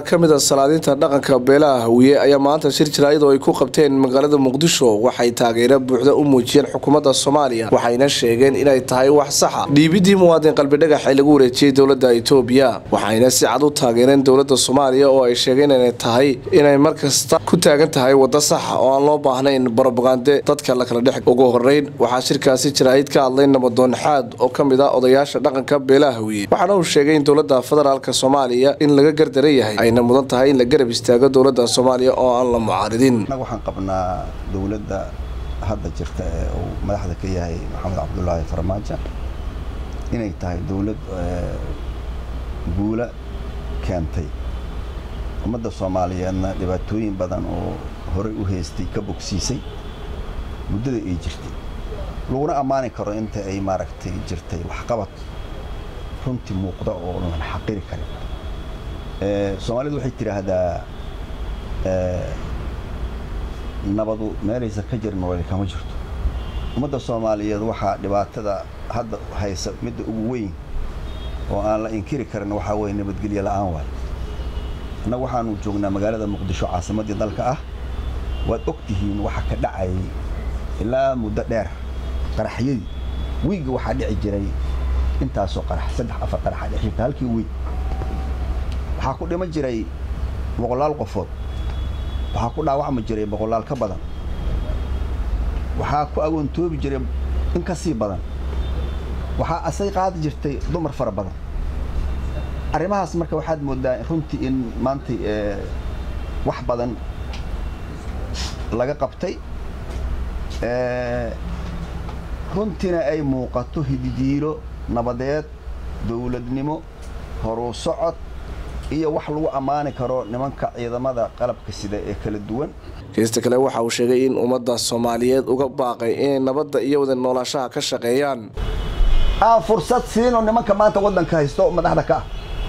kamid ah salaadinta dhaqanka beelaha Hawiye ayaa maanta shir jiraayad oo ay ku qabteen magaalada Muqdisho waxay taageero buuxda u muujiyeen xukuumadda Soomaaliya waxayna sheegeen inay tahay wax sax ah dhiibidii muwaadin qalbi dhagax ay lagu wareejiyay dawladda Itoobiya waxayna si cad u taageereen dawladda Soomaaliya oo ay sheegeen inay tahay inay markasta ku taagan tahay wada sax ah oo aan loo baahnayn propaganda dadka la kala dhex ugu horeyn waxa shirkaasi jiraayad ka hadlay nabadoon xaad oo kamid ah odayaasha dhaqanka beelaha Hawiye waxaana uu sheegay in dawladda federaalka Soomaaliya in laga gardaray ayna mudan tahay in la garab istaago dawladda Soomaaliya oo aan la mucaaridin waxaan qabnaa dawladda hadda jirta oo madaxda ka yahay Maxamed Cabdullaahi Farmaajo inay tahay dawlad guula keentay ummadda Soomaaliyeedna dhibaatooyin badan oo hore u haystay ka bogsiisay muddada ay jirtay laguna amaani karo inta ay maaragtay jirtay wax qabad runtii muuqda oo aan xaqiri karin Soomaalidu waxay tiraahdaa nabadu meelaysa ka jirin wali kama jirto ummadda Soomaaliyeed waxa dhibaatada hadda haysa mid ugu weyn oo aan la inkiri karin waxa weeye nabadgelyo la'aan waay annagu waxaanu joognaa magaalada Muqdisho caasimadda dalka ah waad ogtihiin waxa ka dhacay ilaa muddo dheer qaraxyadii wiiga waxa dhici jiray intaasoo qarax 3-4 qarax dhixirta halkii wiig waxaa ku dhima jiray boqolaal qofood waxaa ku dhaawacma jiray boqolaal ka badan waxaa ku agoontoobi jiray in ka sii badan waxaa asay qaadi jirtay dumar fara badan arrimahaas marka waxaad moodaa runtii in maanta wax badan laga qabtay runtiina ay muuqato hididiilo nabadeed dawladnimo horu socod iyo wax lagu amaani karo nimanka ciidamada qalabka sida ee kala duwan kiista kale waxa uu sheegay in ummadda Soomaaliyeed uga baaqay in nabadda iyo wada noolaanshaha ka shaqeeyaan fursad siino nimanka maanta wadanka haysto madaxda ka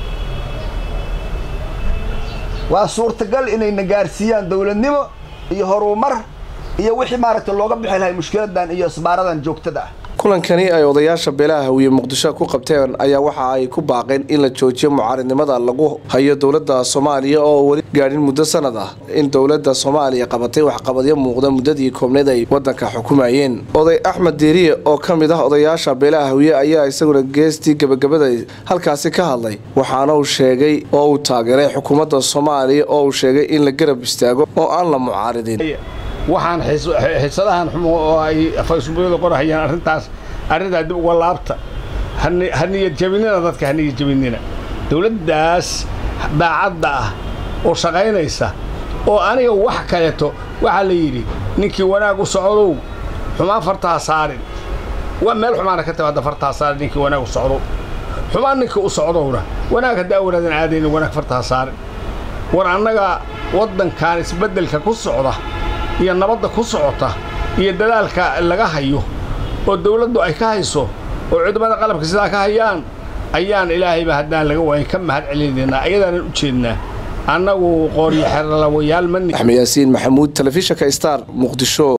waa suurtagal inay nagaarsiiyaan dawladnimo iyo horumar iyo wixii maaragtay looga bixi lahay mushkiladan iyo isbaaradan joogtada ah kulankani ay odayaasha beelaha Hawiye Muqdisho ku qabteen ayaa waxa ay ku baaqeen in la joojiyo mucaaridnimada lagu hayo dawladda Soomaaliya oo wali gaadhin muddo sanad ah in dawladda Soomaaliya qabatay wax qabadyo muuqda muddadii koobneed ay wadanka xukumayeen oday Axmed Diiriye oo kamid ah odayaasha beelaha Hawiye ayaa isaguna geestii gabagabada halkaasi ka hadlay waxaana uu sheegay oo uu taageeray xukuumadda Soomaaliya oo uu sheegay in la garab istaago oo aan la mucaaridin waxaan xisadahan xumo oo ay Facebook qorayaan arrinta dib uga laabta haniyad jabinina dadka haniyad jabinina dawladdaas daacadda ah oo shaqaynaysa oo aniga wax kaleeto waxa la yiri ninkii wanaag u socdow xumaan fartaa saarin waa meel xumaan ka tabaada fartaa saarin ninkii wanaag u socdow xumaan ninkii u socdowna wanaag hada awradan caadeen wanaag fartaa saarin war annaga wadankan isbedelka ku socda iyo nabadda ku socota iyo dadaalka laga hayo oo dawladdu ay ka hayso oo ciidamada qalabka sida ka hayaan ayaan ilaahay ba hadaan laga wayn ka mahad celinayna ayadana u jeednaa annagu qoori xirlawayaal man Axmed Yaasiin Maxamuud telefishinka Star Muqdisho.